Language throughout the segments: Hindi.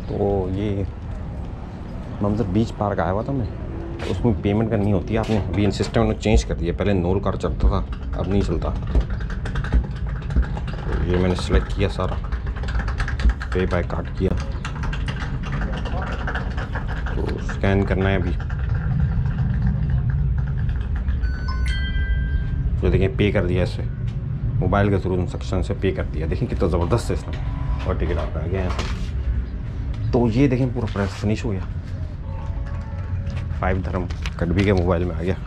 तो ये मंजर बीच पार्क आया हुआ था मैं, तो उसमें पेमेंट करनी होती है आपने। अभी सिस्टम ने चेंज कर दिया, पहले नोल कार्ड चलता था, अब नहीं चलता। तो ये मैंने सेलेक्ट किया सारा, पे बाय कार्ड किया, तो स्कैन करना है अभी। जो देखें पे कर दिया, इससे मोबाइल के थ्रू इंस्ट्रक्शन से पे कर दिया। देखें कितना ज़बरदस्त सिस्टम, और टिकट आपका आ गया यहाँ। तो ये देखें पूरा प्रेस फिनिश हो गया, 5 धर्म कट भी के मोबाइल में आ गया,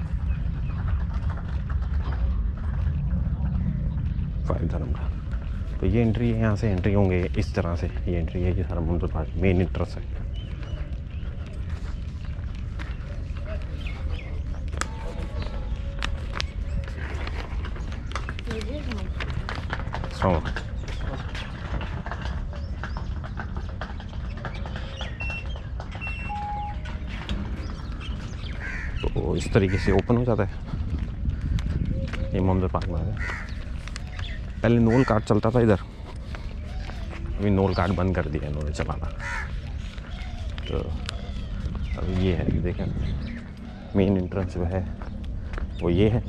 5 धर्म का। तो ये एंट्री है, यहाँ से एंट्री होंगे इस तरह से, ये एंट्री है। ये सारा मंदिर पार्क मेन इंट्रेंस है। तो इस तरीके से ओपन हो जाता है ये मंदिर पार्क में आ गया। पहले नोल कार्ड चलता था इधर, अभी नोल कार्ड बंद कर दिया इन्होंने चलाना। तो अब ये है, देखें मेन एंट्रेंस जो है वो ये है।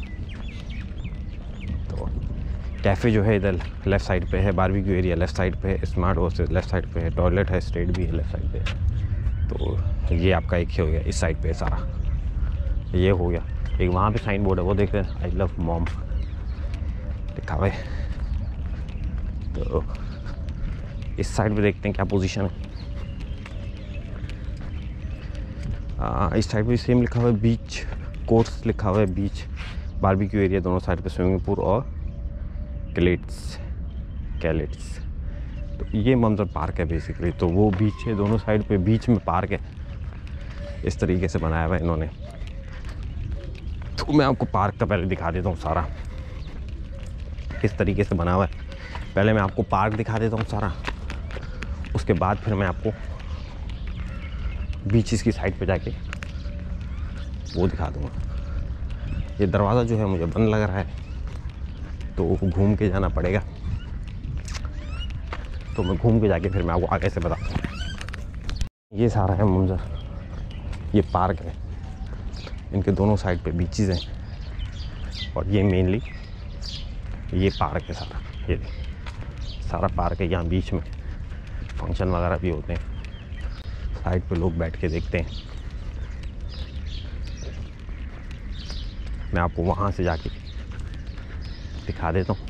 तो कैफ़े जो है इधर लेफ़्ट साइड पे है, बारबेक्यू एरिया लेफ़्ट साइड पे है, स्मार्ट हाउस लेफ़्ट साइड पे है, टॉयलेट है, स्ट्रेट भी है लेफ़्ट साइड पे। तो ये आपका एक ही हो गया इस साइड पे सारा, ये हो गया। एक वहाँ पे साइन बोर्ड है, वो देख रहे हैं, आई लव मॉम लिखा हुआ है। तो इस साइड पे देखते हैं क्या पोजीशन है। इस साइड पे सेम लिखा हुआ है, बीच कोर्स लिखा हुआ है, बीच बारबेक्यू एरिया दोनों साइड पे, स्विमिंग पूल और कैलेट्स। तो ये मंजर पार्क है बेसिकली। तो वो बीच है, दोनों साइड पे बीच में पार्क है, इस तरीके से बनाया हुआ है इन्होंने। तो मैं आपको पार्क का पहले दिखा देता हूँ सारा किस तरीके से बना हुआ है। पहले मैं आपको पार्क दिखा देता हूँ सारा, उसके बाद फिर मैं आपको बीचेस की साइड पे जाके वो दिखा दूँगा। ये दरवाज़ा जो है मुझे बंद लग रहा है, तो घूम के जाना पड़ेगा। तो मैं घूम के जाके फिर मैं आपको आगे से बताता हूँ। ये सारा है मंजर, ये पार्क है, इनके दोनों साइड पे बीचेस हैं, और ये मेनली ये पार्क है सारा। ये सारा पार्क है, यहाँ बीच में फंक्शन वगैरह भी होते हैं, साइड पे लोग बैठ के देखते हैं। मैं आपको वहाँ से जाके दिखा देता हूँ।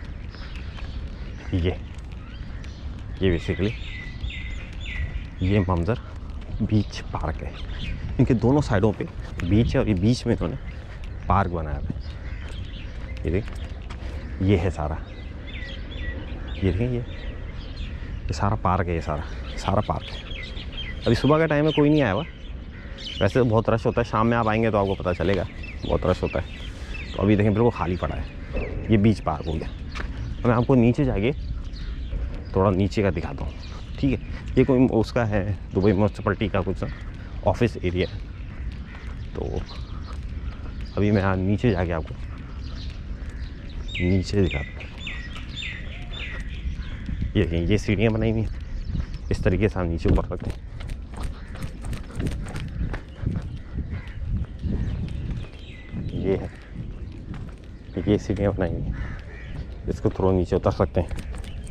ये बेसिकली ये मंजर बीच पार्क है। इनके दोनों साइडों पे बीच है, और ये बीच में इन्होंने पार्क बनाया है। ये देख, ये है सारा, ये देखें, ये सारा पार्क है, ये सारा पार्क है। अभी सुबह का टाइम है, कोई नहीं आया हुआ। वैसे तो बहुत रश होता है, शाम में आप आएंगे तो आपको पता चलेगा, बहुत रश होता है। तो अभी देखें बिल्कुल खाली पड़ा है, ये बीच पार्क हो गया। तो मैं आपको नीचे जाके थोड़ा नीचे का दिखाता हूँ, ठीक है। ये कोई उसका है, दुबई म्यूनसिपैलिटी का कुछ ऑफिस एरिया है। तो अभी मैं नीचे जाके आपको नीचे दिखाता हूँ। ये सीढ़ियाँ बनाई हुई हैं, इस तरीके से हम नीचे ऊपर सकते हैं। ये है, ये सीढ़ियाँ बनाई हुई हैं, इसको थोड़ा नीचे उतर सकते हैं।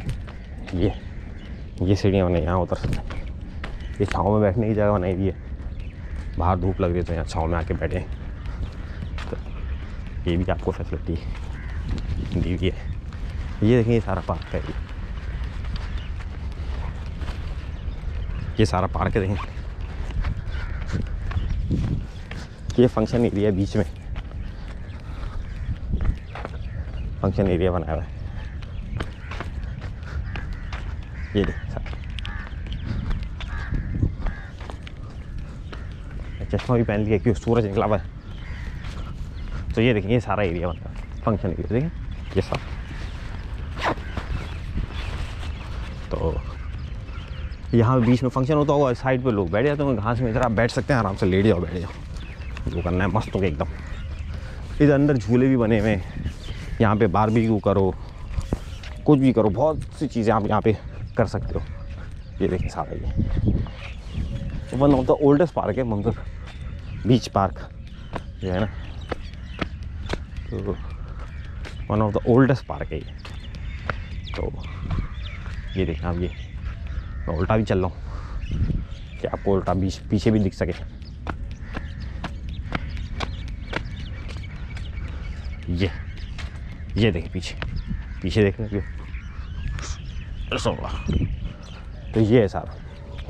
ये सीढ़ियाँ बनाई, यहाँ उतर सकते हैं। ये छाँव में बैठने की जगह बनाई हुई है, बाहर धूप लग रही है तो यहाँ छाँव में आके बैठे। तो ये भी आपको फैसिलिटी दी हुई है। ये देखिए, ये सारा पार्क है, ये सारा पार्क है। देखें, ये फंक्शन एरिया बीच में, फंक्शन एरिया बनाया हुआ है। ये चश्मा भी पहन लिया क्योंकि सूरज निकला हुआ है। तो ये देखिए, ये सारा एरिया बनता है, फंक्शन एरिया देखिए, ये सब। तो यहाँ बीच में फंक्शन होता होगा, साइड पे लोग बैठ जाते होंगे घास में, इधर आप बैठ सकते हैं आराम से, लेट जाओ, बैठ जाओ, जो करना है मस्त हो गया एकदम। इधर अंदर झूले भी बने हुए हैं, यहाँ पे बारबेक्यू करो, कुछ भी करो, बहुत सी चीज़ें आप यहाँ पे कर सकते हो। ये देखें सारा ये one of the oldest park है मंजर बीच पार्क जो है ना, तो one of the oldest park है ये। तो ये देखें आप, ये मैं उल्टा भी चल रहा हूँ कि आपको उल्टा बीच पीछे भी दिख सके। ये देखें पीछे देखने के, तो ये है सारा,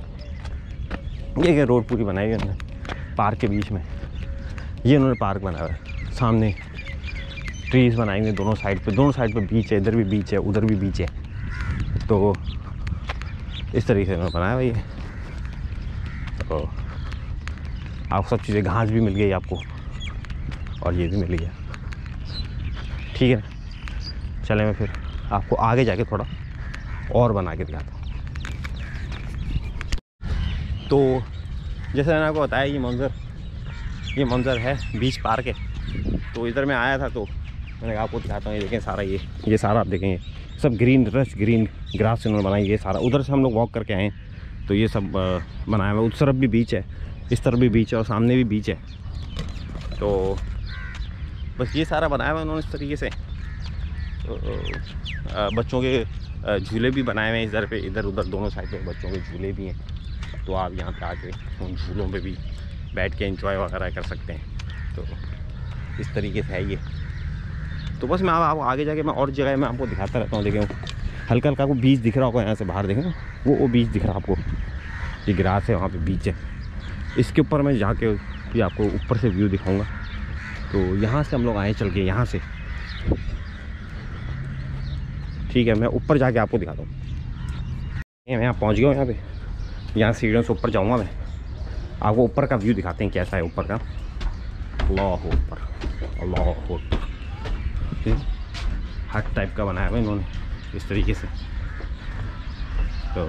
ये क्या रोड पूरी बनाई है उन्होंने पार्क के बीच में। ये उन्होंने पार्क बनाया है, सामने ट्रीज बनाए हुए दोनों साइड पे बीच है, इधर भी बीच है उधर भी बीच है। तो इस तरीके से उन्होंने बनाया हुआ ये। तो आप सब चीज़ें, घास भी मिल गई आपको और ये भी मिल गया। ठीक है, चले मैं फिर आपको आगे जाके थोड़ा और बना के दिखाता हूँ। तो जैसे मैंने आपको बताया ये मंजर है बीच पार्क है। तो इधर मैं आया था तो मैंने कहा आपको दिखाता हूँ। ये देखें सारा, ये सारा आप देखेंगे सब ग्रीन ग्रास से उन्होंने बनाई। ये सारा उधर से हम लोग वॉक करके आए तो ये सब बनाया हुआ। उस तरफ भी बीच है, इस तरफ भी बीच है और सामने भी बीच है। तो बस ये सारा बनाया हुआ उन्होंने इस तरीके से। तो बच्चों के झूले भी बनाए हुए हैं इधर पे, इधर उधर दोनों साइड पे बच्चों के झूले भी हैं। तो आप यहाँ पे आके उन झूलों पे भी बैठ के एंजॉय वगैरह कर सकते हैं। तो इस तरीके से है ये। तो बस मैं आप आगे जाके मैं और जगह मैं आपको दिखाता रहता हूँ। देखें हल्का हल्का आपको बीच दिख रहा होगा, यहाँ से बाहर देखें वो बीच दिख रहा है आपको, ये ग्रास है वहाँ पे बीच है। इसके ऊपर मैं जाके भी आपको ऊपर से व्यू दिखाऊंगा। तो यहाँ से हम लोग आए चल के यहाँ से, ठीक है, मैं ऊपर जाके आपको दिखाता हूँ। मैं यहाँ पहुँच गया हूँ, यहाँ पे यहाँ सीढ़ियों से ऊपर जाऊँगा मैं, आपको ऊपर का व्यू दिखाते हैं कैसा है ऊपर का। अल्लाह ऊपर, अल्लाह ऊपर, हट टाइप का बनाया हुआ इन्होंने इस तरीके से। तो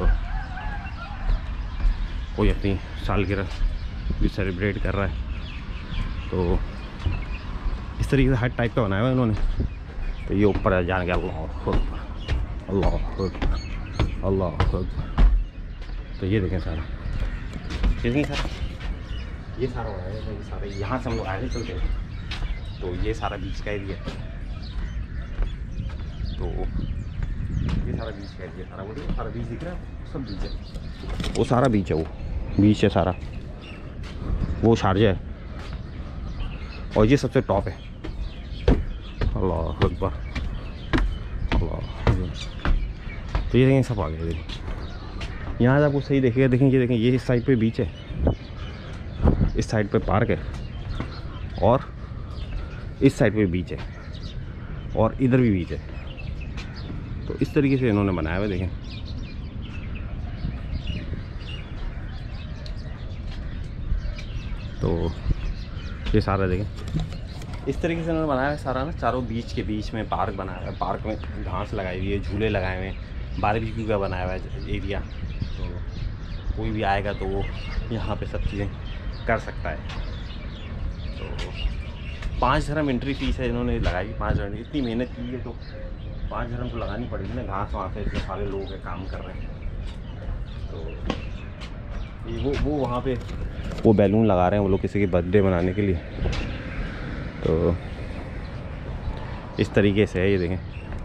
कोई अपनी सालगिरह भी सेलिब्रेट कर रहा है। तो इस तरीके से हट टाइप का बनाया हुआ इन्होंने। तो ये ऊपर जाने के अल्लाह अकबर, अल्लाह अकबर, अल्लाह अकबर। तो ये देखें सारा, कितनी सारा ये सारा बनाया है। ये सारा यहाँ से हम लोग आगे चलते हैं। तो ये सारा बीच का एरिया, तो ये सारा बीच का एरिया सारा, वो देखो सारा बीच दिख रहा है, सब बीच है, वो सारा बीच है, वो बीच है सारा, वो शारजा है और ये सबसे टॉप है। अल्लाह अकबर, अल्लाह। तो ये देखें सब आ गए, यहाँ से आपको सही देखेगा, देखें ये देखें, ये इस साइड पे बीच है, इस साइड पे पार्क है और इस साइड पे बीच है और इधर भी बीच है। तो इस तरीके से इन्होंने बनाया हुआ देखें। तो ये सारा देखें इस तरीके से इन्होंने बनाया है सारा ना, चारों बीच के बीच में पार्क बनाया है। पार्क में घास लगाई हुई है, झूले लगाए हुए हैं, बारबेक्यू का बनाया हुआ है एरिया। तो कोई भी आएगा तो वो यहाँ पे सब चीज़ें कर सकता है। तो 5 धर्म एंट्री फीस है इन्होंने लगाई, 5 धर्म। इतनी मेहनत की है तो 5 धर्म तो लगानी पड़ेगी ना, घास वहाँ से इतने सारे लोग हैं काम कर रहे हैं। तो ये वो वहाँ पे वो बैलून लगा रहे हैं वो लोग किसी की बर्थडे मनाने के लिए। तो इस तरीके से है ये देखें।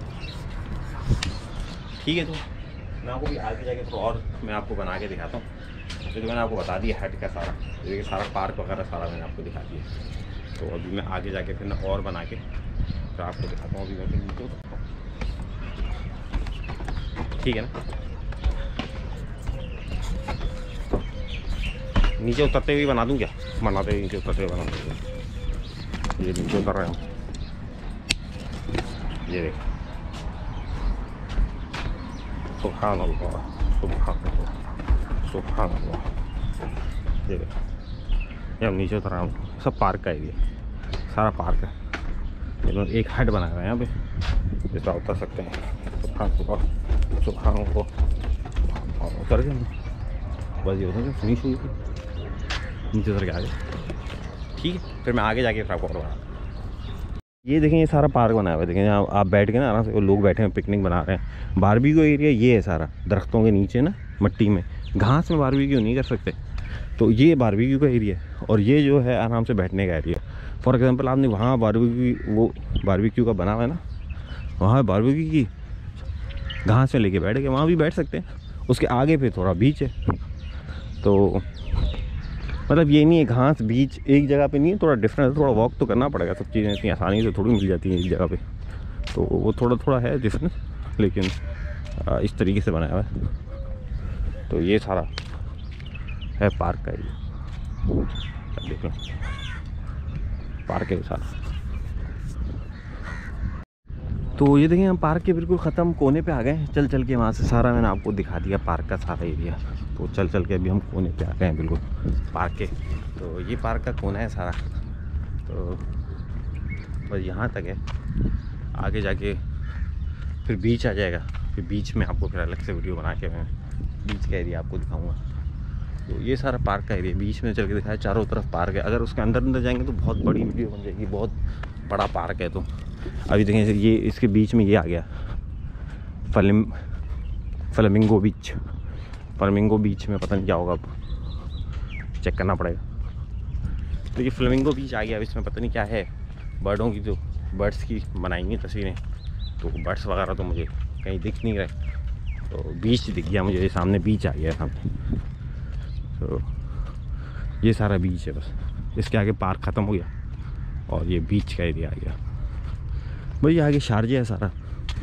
ठीक है, तो मैं आपको भी आगे जाके तो और मैं आपको बना के दिखाता हूँ। तो मैंने आपको बता दिया हट का सारा, देखिए सारा पार्क वगैरह सारा मैंने आपको दिखा दिया। तो अभी मैं आगे जाके फिर और बना के तो आपको दिखाता हूँ। अभी मैं नीचे उतरता हूँ, ठीक है ना। नीचे उतरते हुए बना दूँ क्या, बनाते हुए नीचे उतरते हुए बना दूँ। ये नीचे उतर रहे हैं, ये देख, सुभान अल्लाह, सुभान अल्लाह, सुभान अल्लाह। ये देख, ये हम नीचे उतर रहा हूँ। सब पार्क का एरिया, सारा पार्क है। इन्होंने एक हट बनाया हुआ है यहाँ पे, जिस पर उतर सकते हैं। सुभान अल्लाह, सुभान अल्लाह। और उतर गए बस, ये उतर फिनिश हुई थी, नीचे उतर के आगे। ठीक है, फिर मैं आगे जाके फिर आपको और बना। ये देखें ये सारा पार्क बनाया हुआ है, देखें यहाँ आप बैठ के ना आराम से, वो लोग बैठे हैं पिकनिक बना रहे हैं। बारबेक्यू एरिया ये है सारा, दरख्तों के नीचे ना मट्टी में, घास में बारबेक्यू नहीं कर सकते। तो ये बारबेक्यू का एरिया है और ये जो है आराम से बैठने का एरिया। फॉर एग्जांपल आपने वहाँ बारबेक्यू, वो बारबेक्यू का बना हुआ है ना, वहाँ बारबेक्यू की घास में लेके बैठ गए, वहाँ भी बैठ सकते हैं। उसके आगे पे थोड़ा बीच है, तो मतलब ये नहीं है घास बीच एक जगह पे नहीं है, थोड़ा डिफरेंट है, थोड़ा वॉक तो करना पड़ेगा। सब चीज़ें इतनी आसानी से थोड़ी मिल जाती हैं एक जगह पे, तो वो थोड़ा थोड़ा है डिफरेंस, लेकिन इस तरीके से बनाया हुआ है। तो ये सारा है पार्क का एरिया, देख लो पार्क है सारा। तो ये देखिए हम पार्क के बिल्कुल ख़त्म कोने पे आ गए, चल चल के वहाँ से सारा मैंने आपको दिखा दिया पार्क का सारा एरिया। तो चल चल के अभी हम कोने पे आ गए हैं बिल्कुल पार्क के। तो ये पार्क का कोना है सारा, तो बस यहाँ तक है, आगे जाके फिर बीच आ जाएगा। फिर बीच में आपको फिर अलग से वीडियो बना के मैं बीच का एरिया आपको दिखाऊँगा। तो ये सारा पार्क का एरिया बीच में चल के दिखाया, चारों तरफ पार्क है। अगर उसके अंदर जाएंगे तो बहुत बड़ी वीडियो बन जाएगी, बहुत बड़ा पार्क है। तो अभी देखें ये इसके बीच में ये आ गया फ्लेमिंगो बीच। फ्लेमिंगो बीच में पता नहीं क्या होगा, अब चेक करना पड़ेगा। तो ये फ्लेमिंगो बीच आ गया, अब इसमें पता नहीं क्या है, बर्डों की जो बर्ड्स की बनाएंगी तस्वीरें। तो बर्ड्स वगैरह तो मुझे कहीं दिख नहीं रहे, तो बीच दिख गया मुझे, सामने बीच आ गया सामने। तो ये सारा बीच है, बस इसके आगे पार्क ख़त्म हो गया और ये बीच का एरिया आ गया। भाई आगे शारजा है सारा,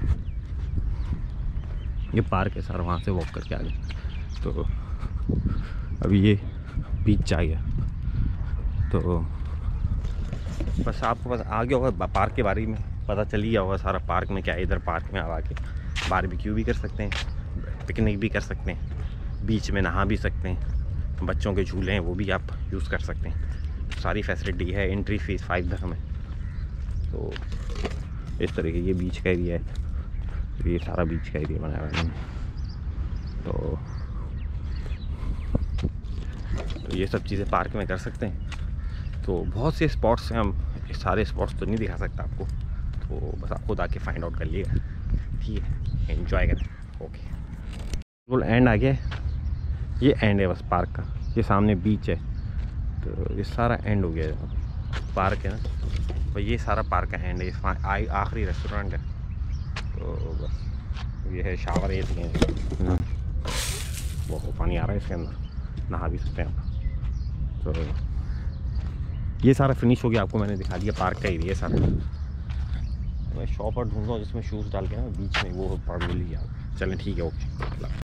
ये पार्क है सारा, वहाँ से वॉक करके आ गए। तो अभी ये बीच आ गया। तो बस आपको बस आ गया होगा पार्क के बारे में पता चल ही गया होगा सारा, पार्क में क्या है। इधर पार्क में आके बारबेक्यू भी कर सकते हैं, पिकनिक भी कर सकते हैं, बीच में नहा भी सकते हैं, बच्चों के झूले हैं वो भी आप यूज़ कर सकते हैं। सारी फैसिलिटी है, एंट्री फीस 5 दिरहम है। तो इस तरीके ये बीच का एरिया है, तो ये सारा बीच का एरिया बनाया हुआ है। तो ये सब चीज़ें पार्क में कर सकते हैं। तो बहुत से स्पॉट्स हैं, हम सारे स्पॉट्स तो नहीं दिखा सकता आपको, तो बस आप खुद आके फाइंड आउट कर लिएगा, ठीक है, एंजॉय करें। ओके, बिल्कुल एंड आ गया है, ये एंड है बस पार्क का, ये सामने बीच है। तो ये सारा एंड हो गया है, पार्क है ना, तो ये सारा पार्क का एंड है, ये आखिरी रेस्टोरेंट है। तो बस ये है शावर, ये बहुत पानी आ रहा है इसके अंदर, नहा भी सकते हैं। तो ये सारा फिनिश हो गया, आपको मैंने दिखा दिया पार्क का एरिया सारा। मैं शॉप पर ढूंढ रहा हूँ जिसमें शूज़ डाल के ना बीच में, वो प्रॉब्लम लिया। चलें ठीक है, ओके।